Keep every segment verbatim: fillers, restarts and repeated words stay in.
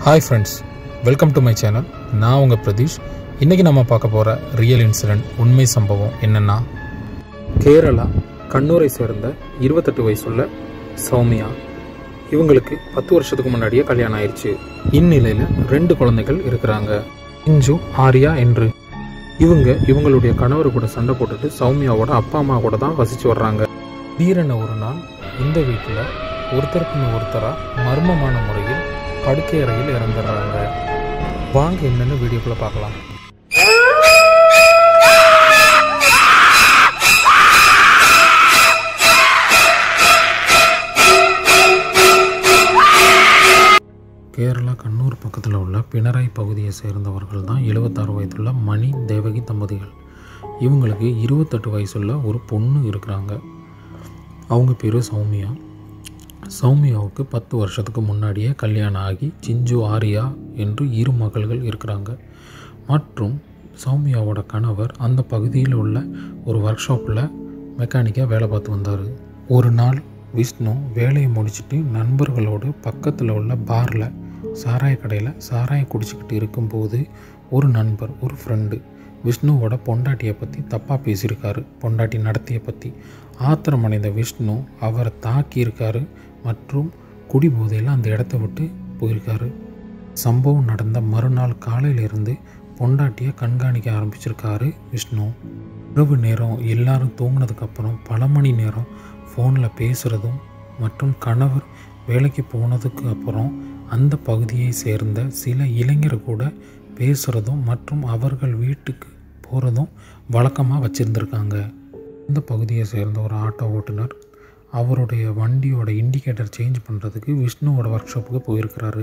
Hi friends, welcome to my channel. நான் உங்க பிரதீஷ். இன்னைக்கு நம்ம பார்க்க போற ரியல் இன்சிடென்ட் உண்மை சம்பவம் என்னன்னா, கேரளா கண்ணூரை சேர்ந்த இருபத்தெட்டு வயசுள்ள சௌமியா. இவங்களுக்கு பத்து வருஷத்துக்கு முன்னாடியே கல்யாணம் ஆயிடுச்சு. இந்நிலையில ரெண்டு குழந்தைகள் இருக்கிறாங்க, இஞ்சு ஆரியா என்று. இவங்க இவங்களுடைய கணவர் கூட சண்டை போட்டுட்டு சௌமியாவோட அப்பா அம்மா கூட தான் வசிச்சு வர்றாங்க. திடீரென ஒரு நாள் இந்த வீட்டில் ஒருத்தருக்கு ஒருத்தரா மர்மமான முறையில் படுக்கை அறையில் இறந்துடுறாங்க. வாங்க என்னன்னு வீடியோக்குள்ள பார்க்கலாம். கேரளா கண்ணூர் பக்கத்தில் உள்ள பினராய் பகுதியை சேர்ந்தவர்கள் தான் எழுபத்தாறு வயதுள்ள மணி தேவகி தம்பதிகள். இவங்களுக்கு இருபத்தெட்டு வயசுள்ள ஒரு பொண்ணு இருக்கிறாங்க. அவங்க பேர் சௌமியா. சௌமியாவுக்கு பத்து வருஷத்துக்கு முன்னாடியே கல்யாணம் ஆகி சிஞ்சு ஆரியா என்று இரு மகள்கள் இருக்கிறாங்க. மற்றும் சௌமியாவோட கணவர் அந்த பகுதியில் உள்ள ஒரு ஒர்க் ஷாப்பில் மெக்கானிக்காக வேலை பார்த்து வந்தார். ஒரு நாள் விஷ்ணு வேலையை முடிச்சுட்டு நண்பர்களோடு பக்கத்தில் உள்ள பாரில் சாராய கடையில் சாராயம் குடிச்சிக்கிட்டு இருக்கும்போது ஒரு நண்பர், ஒரு ஃப்ரெண்டு விஷ்ணுவோட பொண்டாட்டியை பற்றி தப்பாக பேசியிருக்காரு. பொண்டாட்டி நடத்தியை பற்றி ஆத்திரம் அடைந்த விஷ்ணு அவரை தாக்கியிருக்காரு மற்றும் குடிபோதையில் அந்த இடத்த விட்டு போயிருக்காரு. சம்பவம் நடந்த மறுநாள் காலையிலிருந்து பொண்டாட்டியை கண்காணிக்க ஆரம்பிச்சிருக்காரு விஷ்ணு. இரவு நேரம் எல்லாரும் தூங்கினதுக்கப்புறம் பல மணி நேரம் ஃபோனில் பேசுகிறதும் மற்றும் கணவர் வேலைக்கு போனதுக்கு அப்புறம் அந்த பகுதியை சேர்ந்த சில இளைஞர் கூட பேசுகிறதும் மற்றும் அவர்கள் வீட்டுக்கு போகிறதும் வழக்கமாக வச்சுருந்துருக்காங்க. இந்த பகுதியை சேர்ந்த ஒரு ஆட்டோ ஓட்டுநர் அவருடைய வண்டியோட இண்டிகேட்டர் சேஞ்ச் பண்ணுறதுக்கு விஷ்ணுவோட ஒர்க் ஷாப்புக்கு போயிருக்கிறாரு.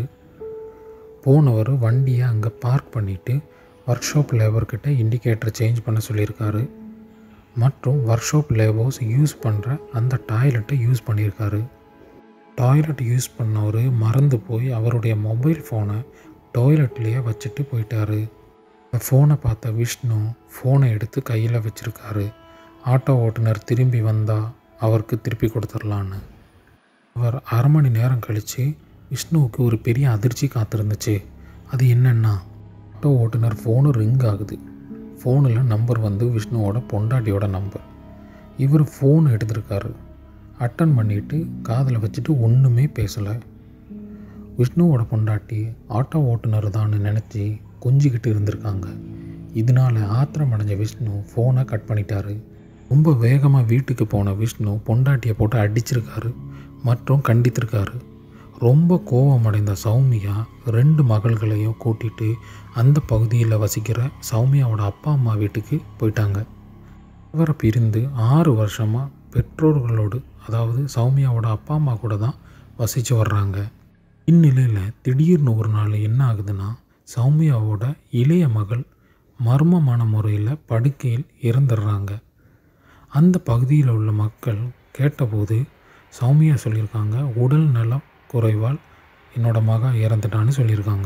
போனவர் வண்டியை அங்கே பார்க் பண்ணிவிட்டு ஒர்க் ஷாப் லேபர்கிட்ட இண்டிகேட்டர் சேஞ்ச் பண்ண சொல்லியிருக்காரு மற்றும் ஒர்க் ஷாப் லேபர்ஸ் யூஸ் பண்ணுற அந்த டாய்லெட்டை யூஸ் பண்ணியிருக்காரு. டாய்லெட் யூஸ் பண்ணவர் மறந்து போய் அவருடைய மொபைல் ஃபோனை டாய்லெட்லேயே வச்சுட்டு போயிட்டாரு. அந்த ஃபோனை பார்த்த விஷ்ணு ஃபோனை எடுத்து கையில் வச்சுருக்காரு. ஆட்டோ ஓட்டுநர் திரும்பி வந்தால் அவருக்கு திருப்பி கொடுத்துடலான்னு. அவர் அரை மணி நேரம் கழித்து விஷ்ணுவுக்கு ஒரு பெரிய அதிர்ச்சி காத்திருந்துச்சு. அது என்னென்னா, ஆட்டோ ஓட்டுநர் ஃபோனு ரிங் ஆகுது. ஃபோனில் நம்பர் வந்து விஷ்ணுவோட பொண்டாட்டியோட நம்பர். இவர் ஃபோன் எடுத்திருக்காரு. அட்டன் பண்ணிவிட்டு காதில் வச்சுட்டு ஒன்றுமே பேசலை. விஷ்ணுவோட பொண்டாட்டி ஆட்டோ ஓட்டுநர் தான் நினச்சி கொஞ்சிக்கிட்டு இருந்திருக்காங்க. இதனால் ஆத்திரம் அடைஞ்ச விஷ்ணு ஃபோனை கட் பண்ணிட்டாரு. ரொம்ப வேகமாக வீட்டுக்கு போன விஷ்ணு பொண்டாட்டியை போட்டு அடிச்சிருக்காரு மற்றும் கண்டித்திருக்காரு. ரொம்ப கோபமடைந்த சௌமியா ரெண்டு மகள்களையும் கூட்டிகிட்டு அந்த பகுதியில் வசிக்கிற சௌமியாவோட அப்பா அம்மா வீட்டுக்கு போயிட்டாங்க. அவரை பிரிந்து ஆறு வருஷமாக பெற்றோர்களோடு, அதாவது சௌமியாவோட அப்பா அம்மா கூட தான் வசித்து வர்றாங்க. இந்நிலையில் திடீர்னு ஒரு நாள் என்ன ஆகுதுன்னா, சௌமியாவோட இளைய மகள் மர்மமான முறையில் படுக்கையில் இறந்துடுறாங்க. அந்த பகுதியில் உள்ள மக்கள் கேட்டபோது சௌமியா சொல்லியிருக்காங்க, உடல் நலம் குறைவால் என்னோட மகன் இறந்துட்டான்னு சொல்லியிருக்காங்க.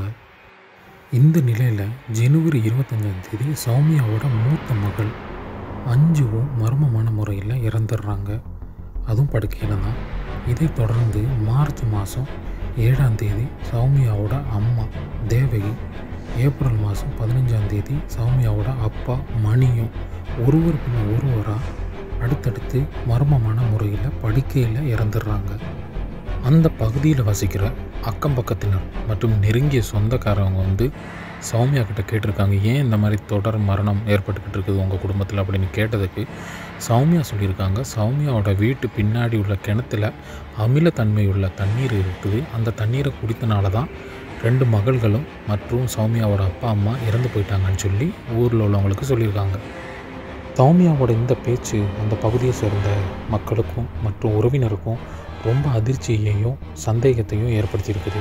இந்த நிலையில் ஜனவரி இருபத்தஞ்சாம் தேதி சௌமியாவோட மூத்த மகள் அஞ்சுவும் மர்மமான முறையில் இறந்துடுறாங்க. அதுவும் படுக்கையில் தான். இதை தொடர்ந்து மார்ச் மாதம் ஏழாம் தேதி சௌமியாவோட அம்மா தேவகி, ஏப்ரல் மாதம் பதினஞ்சாம் தேதி சௌமியாவோட அப்பா மணியும் ஒருவர் பின் ஒருவராக அடுத்தடுத்து மர்மமான முறையில் படுக்கையில் இறந்துடுறாங்க. அந்த பகுதியில் வசிக்கிற அக்கம் பக்கத்தினர் மற்றும் நெருங்கிய சொந்தக்காரவங்க வந்து சௌமியா கிட்ட கேட்டிருக்காங்க, ஏன் இந்த மாதிரி தொடர் மரணம் ஏற்பட்டுக்கிட்டு இருக்குது உங்கள் குடும்பத்தில் அப்படின்னு கேட்டதுக்கு சௌமியா சொல்லியிருக்காங்க, சௌமியாவோட வீட்டு பின்னாடி உள்ள கிணத்துல அமிலத்தன்மை உள்ள தண்ணீர் இருக்குது. அந்த தண்ணீரை குடித்தனால தான் ரெண்டு மகள்களும் மற்றும் சௌமியாவோட அப்பா அம்மா இறந்து போயிட்டாங்கன்னு சொல்லி ஊரில் உள்ளவங்களுக்கு சொல்லியிருக்காங்க. சௌமியாவோட இந்த பேச்சு அந்த பகுதியை சேர்ந்த மக்களுக்கும் மற்றும் உறவினருக்கும் ரொம்ப அதிர்ச்சியையும் சந்தேகத்தையும் ஏற்படுத்தியிருக்குது.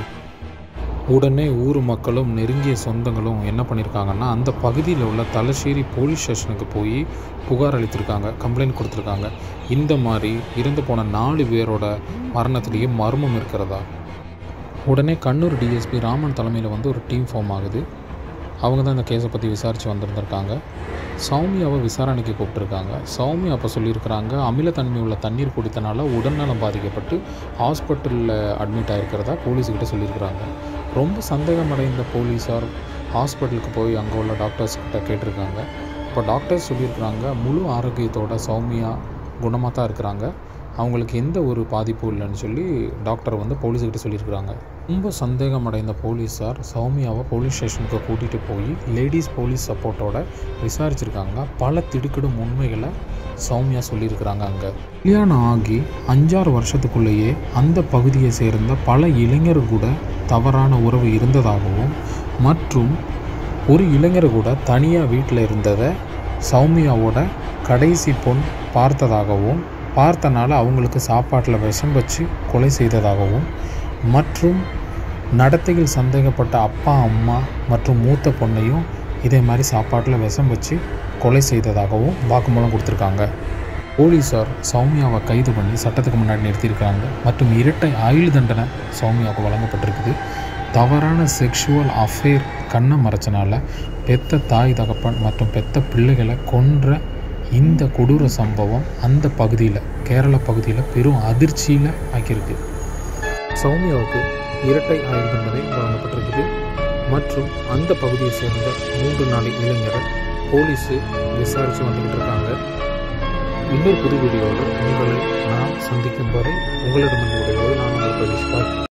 உடனே ஊர் மக்களும் நெருங்கிய சொந்தங்களும் என்ன பண்ணியிருக்காங்கன்னா, அந்த பகுதியில் உள்ள தலசேரி போலீஸ் ஸ்டேஷனுக்கு போய் புகார் அளித்திருக்காங்க, கம்ப்ளைண்ட் கொடுத்துருக்காங்க. இந்த மாதிரி இறந்து போன நாலு பேரோட மரணத்திலேயும் மர்மம் இருக்கிறதா. உடனே கண்ணூர் டிஎஸ்பி ராமன் தலைமையில் வந்து ஒரு டீம் ஃபார்ம் ஆகுது. அவங்க தான் இந்த கேஸை பற்றி விசாரித்து வந்திருந்திருக்காங்க. சௌமியாவை விசாரணைக்கு கூப்பிட்டுருக்காங்க. சௌமியா அப்போ சொல்லியிருக்கிறாங்க, அமிலத்தன்மை உள்ள தண்ணீர் குடித்தனால உடல்நலம் பாதிக்கப்பட்டு ஹாஸ்பிட்டலில் அட்மிட் ஆகிருக்கிறதா போலீஸ்கிட்ட சொல்லியிருக்கிறாங்க. ரொம்ப சந்தேகமடைந்த போலீஸார் ஹாஸ்பிட்டலுக்கு போய் அங்கே உள்ள டாக்டர்ஸ் கிட்ட கேட்டிருக்காங்க. இப்போ டாக்டர்ஸ் சொல்லியிருக்கிறாங்க முழு ஆரோக்கியத்தோட சௌமியா குணமாக தான் இருக்கிறாங்க, அவங்களுக்கு எந்த ஒரு பாதிப்பும் இல்லைன்னு சொல்லி டாக்டர் வந்து போலீஸ்கிட்ட சொல்லியிருக்கிறாங்க. ரொம்ப சந்தேகமடைந்த போலீஸார் சௌமியாவை போலீஸ் ஸ்டேஷனுக்கு கூட்டிகிட்டு போய் லேடிஸ் போலீஸ் சப்போர்ட்டோட விசாரிச்சிருக்காங்க. பல திடுக்கிடும் உண்மைகளை சௌமியா சொல்லியிருக்கிறாங்க. அங்கே கல்யாணம் ஆகி அஞ்சாறு வருஷத்துக்குள்ளேயே அந்த பகுதியை சேர்ந்த பல இளைஞர் கூட தவறான உறவு இருந்ததாகவும் மற்றும் ஒரு இளைஞர் கூட தனியாக வீட்டில் இருந்ததை சௌமியாவோட கடைசி பொன் பார்த்ததாகவும் பார்த்தனால அவங்களுக்கு சாப்பாட்டில் விஷம் வச்சு கொலை செய்ததாகவும் மற்றும் நடத்தையில் சந்தேகப்பட்ட அப்பா அம்மா மற்றும் மூத்த பொண்ணையும் இதே மாதிரி சாப்பாட்டில் விஷம் வச்சு கொலை செய்ததாகவும் வாக்குமூலம் கொடுத்துருக்காங்க. போலீஸார் சௌமியாவை கைது பண்ணி சட்டத்துக்கு முன்னாடி நிறுத்தியிருக்காங்க மற்றும் இரட்டை ஆயுள் தண்டனை சௌமியாவுக்கு வழங்கப்பட்டிருக்குது. தவறான செக்ஷுவல் அஃபேர் கண்ணை மறைச்சனால பெத்த தாய் தகப்பன் மற்றும் பெத்த பிள்ளைகளை கொன்ற இந்த கொடூர சம்பவம் அந்த பகுதியில் கேரள பகுதியில் பெரும் அதிர்ச்சியில் ஆக்கியிருக்கு. சௌமியாவுக்கு இரட்டை ஆயுள் தண்டனை வழங்கப்பட்டிருக்குது மற்றும் அந்த பகுதியை சேர்ந்த மூன்று நாலு இளைஞரை போலீஸு விசாரித்து வந்துக்கிட்டு இருக்காங்க. இன்னொரு புது வீடியோவில் உங்களை நான் சந்திக்கும் வரை உங்களிடமிருந்து நான் உங்கள்